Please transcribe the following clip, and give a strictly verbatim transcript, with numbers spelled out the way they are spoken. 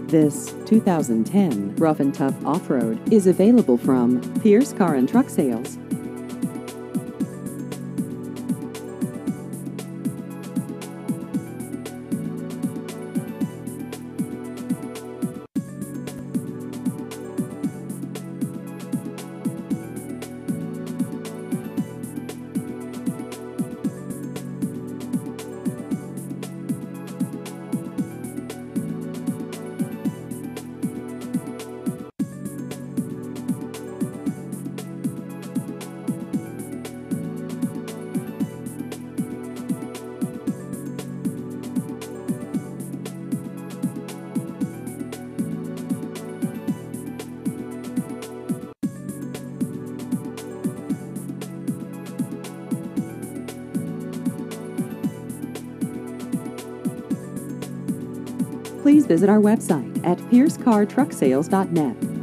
This two thousand ten Ruff Tuff Off-Road is available from Pierce Car and Truck Sales. Please visit our website at pierce car truck sales dot net.